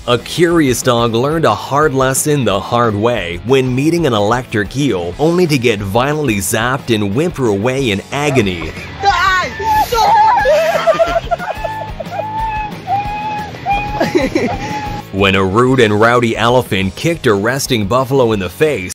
A curious dog learned a hard lesson the hard way when meeting an electric eel, only to get violently zapped and whimper away in agony. When a rude and rowdy elephant kicked a resting buffalo in the face,